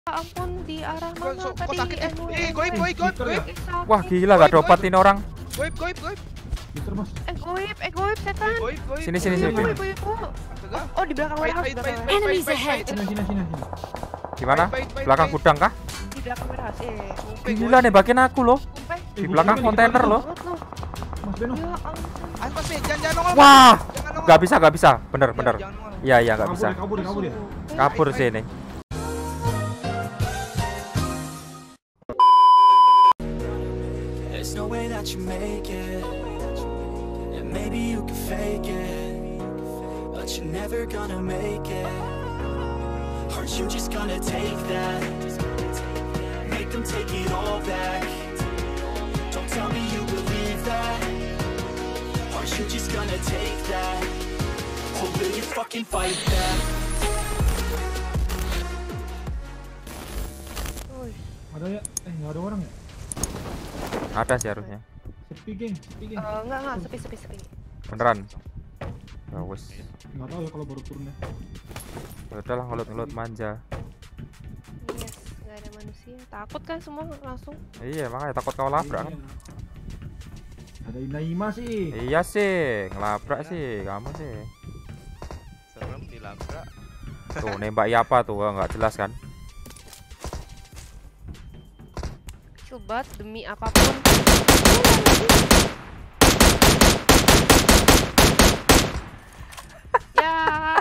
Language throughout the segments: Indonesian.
Ampun, di arah mana Kok tadi? sakit? Goib. Wah gila, gak dropet ini orang. Goib. Goib, setan. Sini. Goib. Oh, di belakang warehouse. Enemies ahead. Sini. Gimana? Belakang gudang kah? Di belakang warehouse. Gila nembakin aku loh. Di belakang kontainer loh. Mas Beno. Ya ampun. Mas Ben, jangan nongol. Wah, Jangan nongol. gak bisa. Bener. Jangan nongol. Iya gak bisa. Kabur ya. Kabur sih ini. There's no way that you make it, and maybe you can fake it, but you're never gonna make it. Aren't you just gonna take that, make them take it all back? Don't tell me you believe that. Aren't you just gonna take that, or will you fucking fight back? Ada ya? Nggak ada orang ya? Ada sih harusnya. Sepi geng. Enggak, sepi. Beneran. Ya wes. Nggak tahu ya kalau baru turun ya. Ya udahlah ngelut manja. Yes, nggak ada manusia. Takut kan semua langsung. Iya makanya takut kau labrak kan. Ada Inaima sih. Iya sih, ngelabrak sih kamu sih. Serem dilabrak. Tuh nembak apa tuh nggak jelas kan? Coba demi apapun. Ya.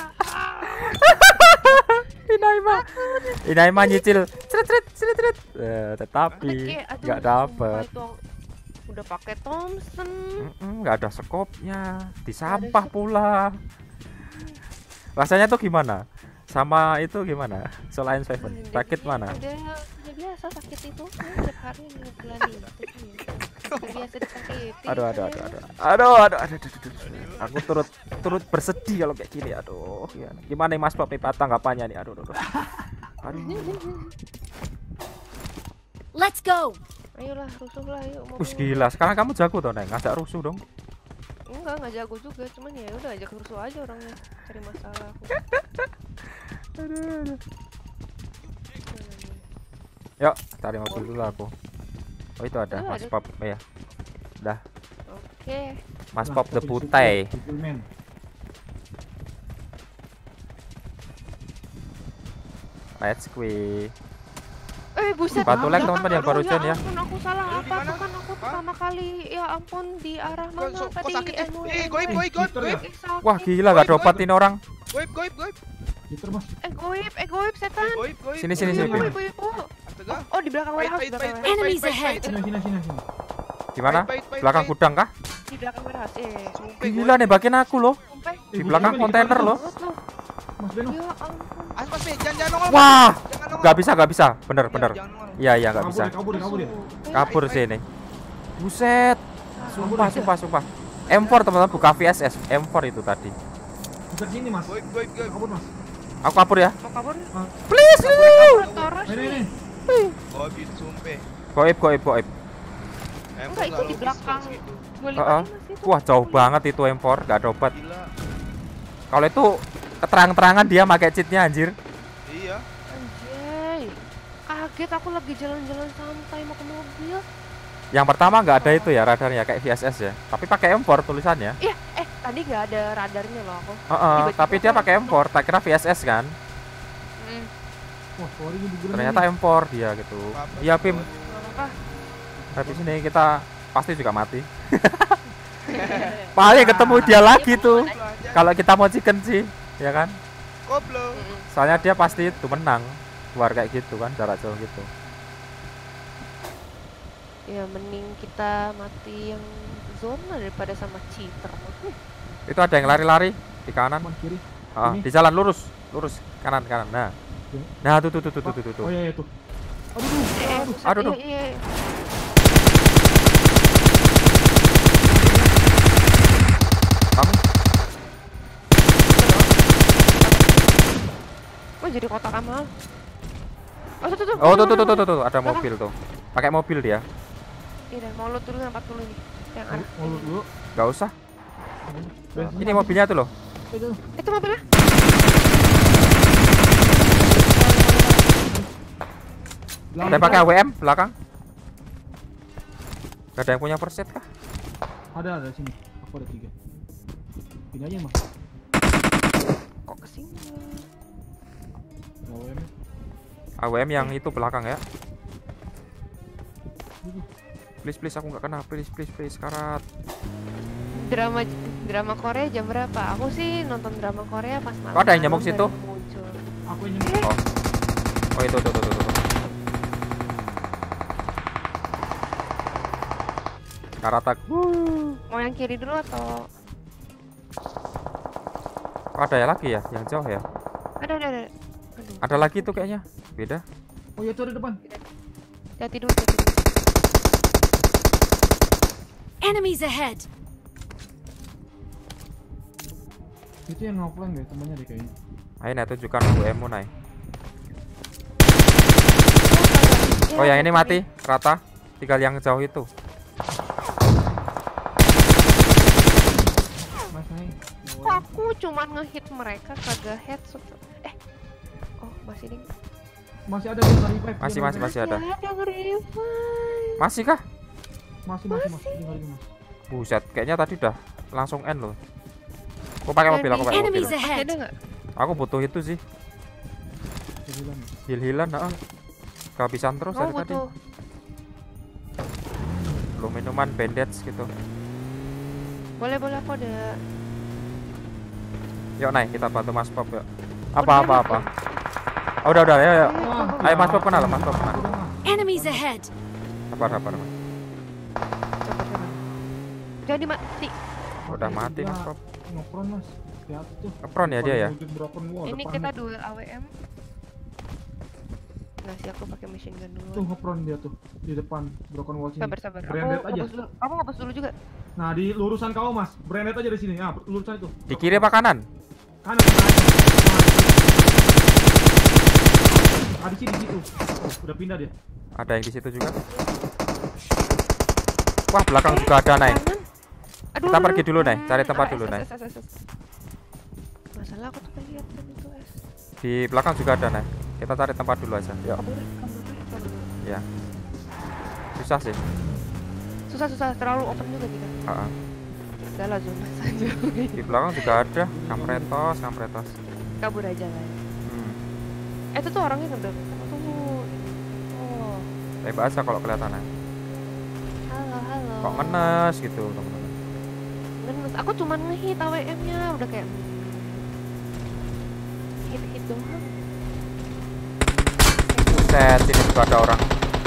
Inaima nyicil, ceret. Tetapi nggak dapet. Udah pakai Thompson. Nggak ada skopnya, di sampah pula. Rasanya tuh gimana? Sama itu gimana? Selain Seven, sakit mana? Udah biasa sakit itu, setiap hari ngejalanin. Biasa disakiti. Aduh. Aku turut bersedih kalau kayak gini. Aduh, gimana nih Mas Pop tanggapannya nih? Aduh. Let's go. Ayolah, rusuh lah, yuk. Wih gila, sekarang kamu jago toh, Neng? Ngajak rusuh dong. Enggak jago juga, cuman ya udah ajak rusuh aja orangnya. Cari masalah aku. Aduh. Yuk, cari mobil dulu aku. Oh itu ada Mas Pop ya. Dah. Oke. Mas Pop the Putai. Let's go. Buset. Bantu like teman-teman yang baru join ya. Aku salah apa tuh kan aku pertama kali. Ya ampun, di arah mana Kok tadi? sakit? Goib. Wah gila, gak dropet ini orang. Goib. Goib, setan. Sini. Goib. Oh, di belakang warehouse. Enemies ahead. Sini. Gimana? Belakang gudang kah? Di belakang warehouse. Gila nembakin aku loh. Di belakang kontainer loh. Mas Beno. Ya ampun. Mas Ben, jangan nongol. Wah, Jangan nongol. gak bisa. Bener. Iya gak bisa. Kabur ya. Kabur sih ini. Buset. Sumpah. M4 teman-teman, buka VSS. M4 itu tadi. Bukan sini Mas. Goib. Kabur Mas. Aku kabur ya. Mau kabur? Please. Toros. Ini. Goib itu sumpah. Goib. Enggak, itu di belakang. Gue Heeh. lihat itu. Wah jauh banget itu M4, gak dapet. Gila. Kalau itu keterang-terangan dia pakai cheatnya anjir. Iya. Anjay. Kaget aku lagi jalan-jalan santai mau ke mobil. Yang pertama nggak ada itu ya radarnya kayak VSS ya. Tapi pakai M4 tulisannya. Iya, tadi nggak ada radarnya loh aku. Heeh, tapi dia pakai M4, tak kira VSS kan. Wah, sorry ini guguran. Ternyata M4 dia gitu. Iya Pim. Apa? Habis ini kita pasti juga mati. Paling ketemu dia lagi tuh. Kalau kita mau chicken sih, ya kan? Goblok. Soalnya dia pasti itu menang. Keluar kayak gitu kan, jarak jauh gitu. Ya mending kita mati yang zona daripada sama cheater. Itu ada yang lari-lari di kanan. Kiri. Di jalan lurus kanan. Nah, tuh. Oh iya tuh. Aduh. Iya. Kamu Kok jadi kotak amal? Oh, tuh, ada mobil tuh. Pakai mobil dia. Iya, mau lu dulu yang 40 ini. Yang arah. Mau dulu. Gak usah. Ini mobilnya tuh loh. Itu mobilnya. Ada yang pakai AWM belakang? Gak ada yang punya first aid kah? Ada sini. Aku ada 3. Ini aja mas. Kok kesini? AWM. AWM yang itu belakang ya. Please aku nggak kena. Please karat. Drama Korea jam berapa? Aku sih nonton drama Korea pas malam. Kok ada yang nyamuk situ? Muncul. Aku yang nyemuk. Oh itu tuh. Karatak. Mau yang kiri dulu atau? Oh, ada ya lagi ya yang jauh ya? Ada. Aduh. Ada lagi tuh kayaknya. Beda. Oh ya itu ada depan. Hati dulu. Enemies ahead. Itu yang offline deh, temannya deh kayaknya. Ayo Nay tunjukkan AWM-mu Nay. Oh yang ini mati rata. Tinggal yang jauh itu. Mas Nay. Kok aku cuman ngehit mereka kagak headshot. Oh masih nih. Masih ada yang revive. Masih ada. Yang revive. Masih kah? Masih. Tinggal lagi mas. Buset, kayaknya tadi udah langsung end loh. Aku pakai mobil, Enemies ahead. Ada nggak? Aku butuh itu sih. Heal-healan, kehabisan terus Oh dari tadi. butuh. Belum minuman, bandage gitu. Boleh aku ada. Yuk Nay, kita bantu Mas Pop yuk. Apa. Oh, udah, ya. Ayo Mas Pop kenal, Mas Pop kenal. Enemies ahead. Sabar, Mas. Coba. Jadi mati. Udah mati Mas Pop. Ngopron mas. Lihat tuh. Ngepron ya dia ya? Ini kita duel AWM. Nah sih aku pakai machine gun dulu. Tuh ngopron dia tuh di depan broken wall sini. Sabar. Branded aja. Aku ngebus dulu juga. Nah di lurusan kau mas. Branded aja di sini. Ya lurusan itu. Di kiri apa kanan? Kanan. Ah di situ. Udah pindah dia. Ada yang di situ juga. Wah, belakang juga ada Nay. Aduh, Kita pergi dulu Nay, cari tempat dulu Nay. Masalah aku tuh kelihatan itu es. Di belakang juga ada Nay. Kita cari tempat dulu aja. Yuk. Kabur. Ya. Susah sih. Susah terlalu open juga kita. Heeh. Udah lah zona saja. Di belakang juga ada. Kampretos. Kabur aja lah. Itu tuh orangnya ngebel. Tunggu. Oh. Tembak aja kalau kelihatan Nay. Halo. Kok ngenes gitu teman-teman. Ngenes. Aku cuma ngehit AWM-nya udah kayak hit doang. Buset, sini juga ada orang.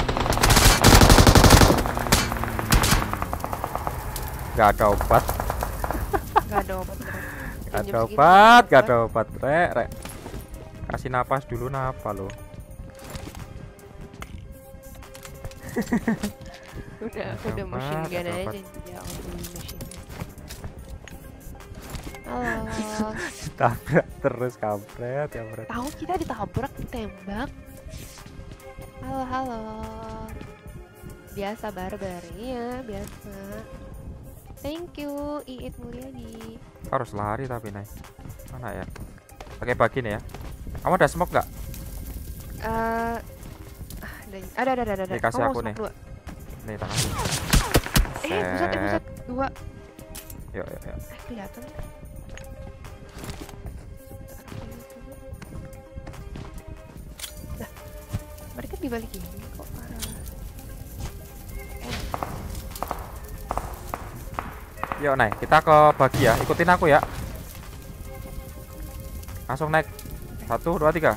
Gak ada obat. Gak ada obat. Gak ada obat, Rek. Kasih napas dulu napa lo. udah machine gun aja ya machine. Halo. Tabrak terus kampret. Tahu kita ditabrak, ditembak. Halo. Biasa barbar, iya biasa. Thank you, Iit Mulyadi. Harus lari tapi Nay. Mana ya? Pakai bagi nih ya. Kamu ada smoke nggak? Ada. Dikasih aku nih. Dua. Nih tangan. Buset, dua. Yuk. Kelihatan. Nah, mereka dibalik ini kok parah. Yuk Nay, kita ke bagi ya. Ikutin aku ya. Langsung naik. 1, 2, 3.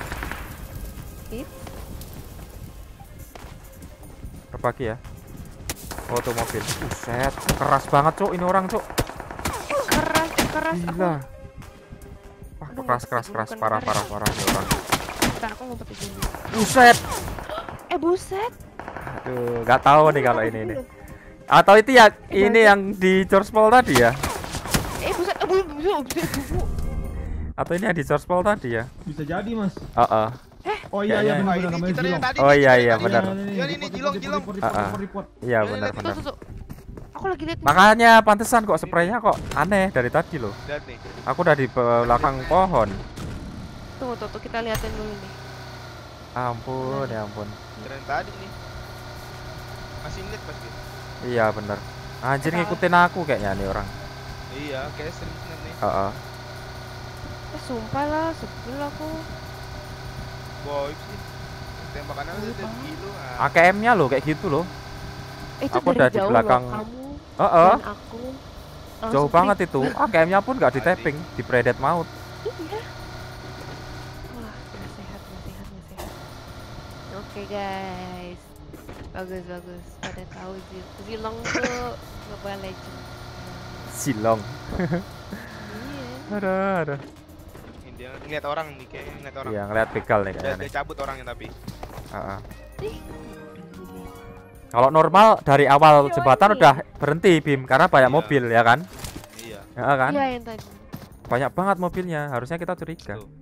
Berbagi ya. Oh tuh mobil. Buset, keras banget cuk ini orang cuk. Keras. Gila. Wah, keras. Parah ini orang. Bentar, aku ngumpet di sini. Buset. Buset. Aduh, nggak tahu nih kalau ini. Atau itu ya ini yang di George Paul tadi ya? Buset. Atau ini yang di George Paul tadi ya? Bisa jadi mas. Oh iya Kayaknya- benar ini namanya kita yang Jilong. tadi. Oh iya Ini benar. Ini Jilong. Report. Iya benar. Tuh. Aku lagi lihat. Makanya pantesan kok spraynya kok aneh dari tadi loh. Dan nih. Aku udah di belakang pohon. Tunggu, kita liatin dulu nih. Ampun, ya ampun. Keren tadi nih. Masih inget pasti. Iya bener. Anjir ngikutin aku kayaknya nih orang. Iya, kayak sering inget nih. Heeh. Sumpah lah, sebel aku. Boy sih. Tembakannya udah Sumpah. gitu. AKM-nya loh kayak gitu loh. Itu Aku dari udah di jauh belakang. loh, kamu Heeh. dan aku. Jauh langsung banget itu. AKM-nya pun gak di tapping, di predet maut. Iya. Wah, nggak sehat, nggak sehat, nggak sehat. Oke guys, bagus. Pada tahu sih, Zilong tuh Mobile Legend. Silong. Iya. Aduh. Ini dia ngeliat orang nih, kayaknya ngeliat orang. Iya ngeliat begal nih Dia, kayaknya dia nih. cabut orangnya tapi. Heeh. Ih, Kalau normal dari awal Iya, jembatan ini. udah berhenti Bim karena banyak Iya. mobil ya kan? Iya. Ya kan? Iya yang tadi. Banyak banget mobilnya, harusnya kita curiga. Tuh.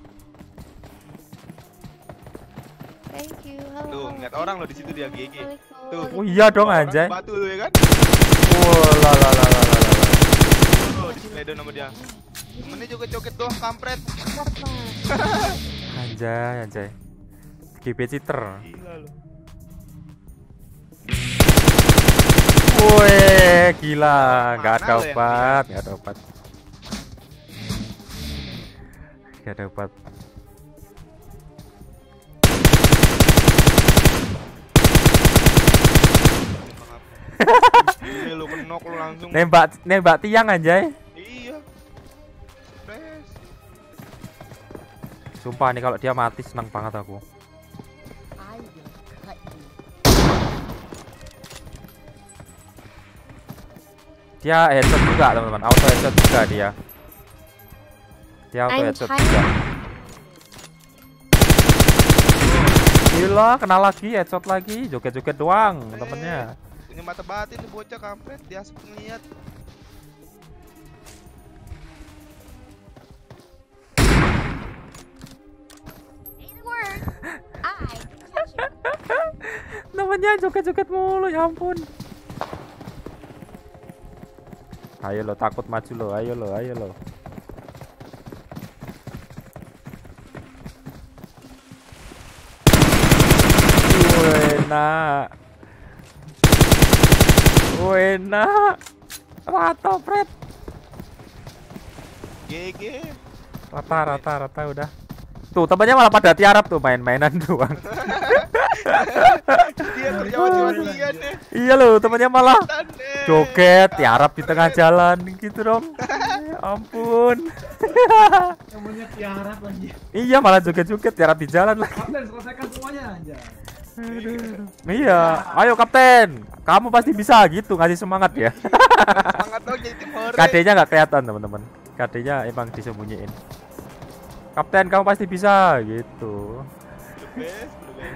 Thank you. Halo. Tuh, ngeliat orang loh di situ dia GG. Tuh. Oh iya dong Orang anjay. batu tuh ya kan? Wah la la la la la la. Oh, di slide sama dia. Temennya joget-joget doang kampret. Anjay. GB cheater. Gila lu. Wih, gila, nggak ada Mana lo yang obat, nggak ada obat. Nggak ada obat. Iya lu kenok lu langsung. Nembak tiang anjay. Iya. Stres. Sumpah nih kalau dia mati senang banget aku. Dia headshot juga teman-teman, auto headshot juga dia. Dia auto headshot juga. Gila, kena lagi, headshot lagi, joget-joget doang temennya. Punya mata batin nih bocah kampret, dia asik ngeliat. Namanya joget-joget mulu, ya ampun. Ayo lo, takut maju lo, ayo lo. Wena. Rata, Fred. GG. Rata udah. Tuh, temannya malah pada tiarap tuh main-mainan doang. Dia kerja mati-matian deh. Iya lo, temannya malah Tane. joget, tiarap di tengah jalan gitu dong. Ya ampun. Namanya tiarap anjir. Iya, malah joget-joget tiarap di jalan lagi. Kapten selesaikan semuanya anjir. Iya, ayo kapten. Kamu pasti bisa gitu, ngasih semangat ya. Semangat dong jadi tim hore. KD-nya nggak kelihatan teman-teman. KD-nya emang disembunyiin. Kapten, kamu pasti bisa gitu. The best.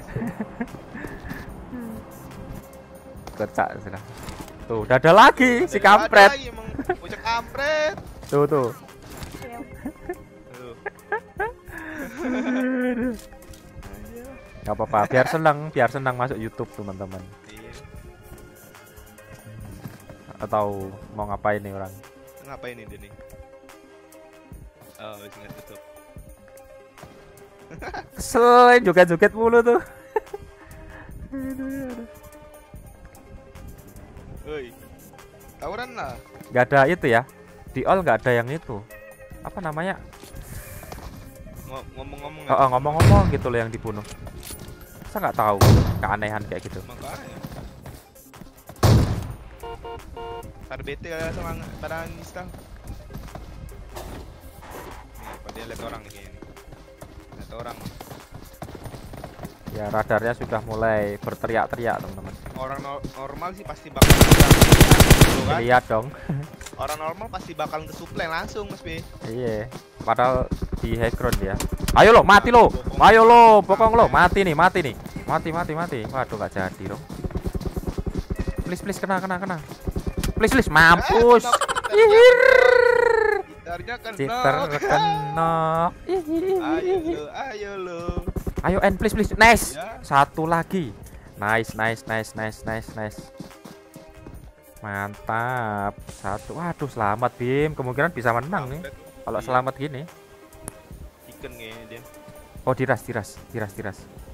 Kocak sudah. Tuh, udah ada lagi si Ada kampret. lagi emang bocah kampret. Tuh. Tuh. Gak apa-apa, biar senang masuk YouTube teman-teman. Iya. Atau mau ngapain nih orang? Ngapain ini dia nih? Oh, ingat tutup. Kesel joget-joget mulu tuh. Woi. Tawuran lah. Gak ada itu ya. Di all gak ada yang itu. Apa namanya? Ngomong-ngomong Oh, ngomong-ngomong gitu loh yang dibunuh. Saya nggak tahu keanehan kayak gitu. makanya. Pada bete kali sama pada Nista. Nih, pada dia lihat orang nih kayaknya. Lihat orang. Ya radarnya sudah mulai berteriak-teriak teman-teman. Orang normal sih pasti bakal gitu kan? Lihat dong. Orang normal pasti bakal ke supply langsung Mas B. Iya. Padahal di high ground dia. Ayo lo, mati lo. Ayo lo, bokong lo. Mati nih. Mati. Waduh nggak jadi dong. Please kena. Please mampus. Gitarnya kan Cheater kena. Ayo lo. Ayo N please. Nice. Ya. Satu lagi. Nice. Mantap. Satu. Waduh, selamat Bim. Kemungkinan bisa menang nih kalau Iya. selamat gini. Chicken kayaknya dia. Oh, diras.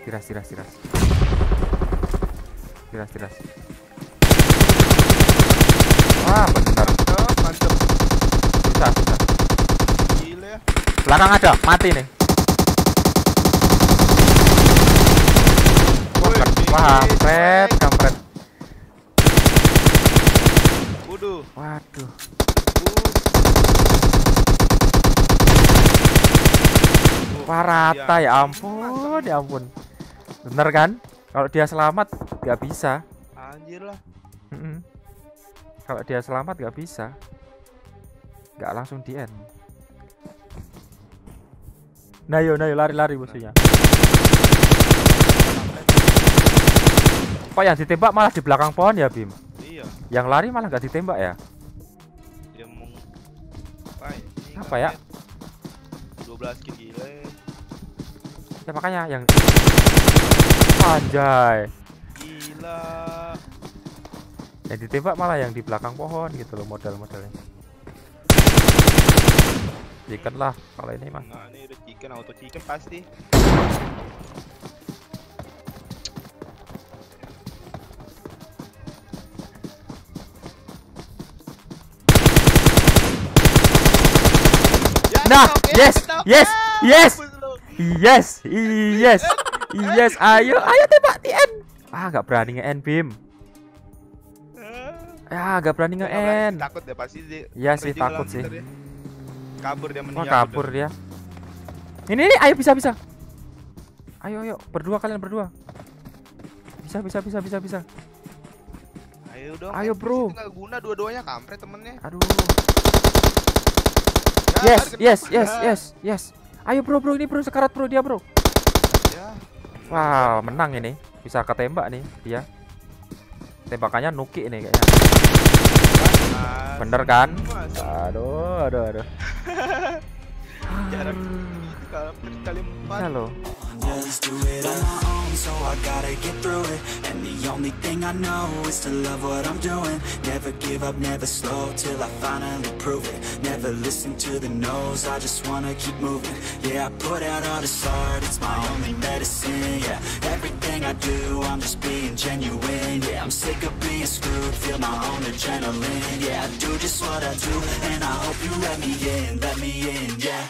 Tiras. Wah, bener. Mantep. Susah. Gila ya. Belakang ada, mati nih. Wah, kampret. Waduh. Waduh. Wah, rata ya ampun. Bener kan? Kalau dia selamat nggak bisa. Anjir lah. Kalau dia selamat nggak bisa. Nggak langsung di end. Nah yo lari musuhnya. Kok yang ditembak malah di belakang pohon ya, Bim? Iya. Yang lari malah nggak ditembak ya? Dia mau Apa ya? 12 kill gila. Ya makanya yang anjay. Gila. Yang ditembak malah yang di belakang pohon gitu loh model-modelnya. Chicken lah kalau ini mah. Nah, ini udah chicken, auto chicken pasti. Nah, yes. Ayo tembak TN. Gak berani nge-end, Bim. Gak berani nge-end. Takut deh pasti dia. Iya sih, takut sih. Kabur dia Wah, kabur dia. Ini, ayo bisa. Ayo, kalian berdua. Bisa. Ayo dong. Ayo, bro. Enggak guna dua-duanya kampret temennya. Aduh. Yes. Ayo bro, ini bro sekarat bro dia bro. Ya. Wow, menang ini. Bisa ketembak nih dia. Tembakannya nuki ini kayaknya. Bener kan? Aduh. Jarak kali 4. Halo. Yeah, let's do it on my own, so I gotta get through it. And the only thing I know is to love what I'm doing. Never give up, never slow, till I finally prove it. Never listen to the no's, I just wanna keep moving. Yeah, I put out all this art, it's my only medicine. Yeah, everything I do, I'm just being genuine. Yeah, I'm sick of being screwed, feel my own adrenaline. Yeah, I do just what I do, and I hope you let me in, yeah.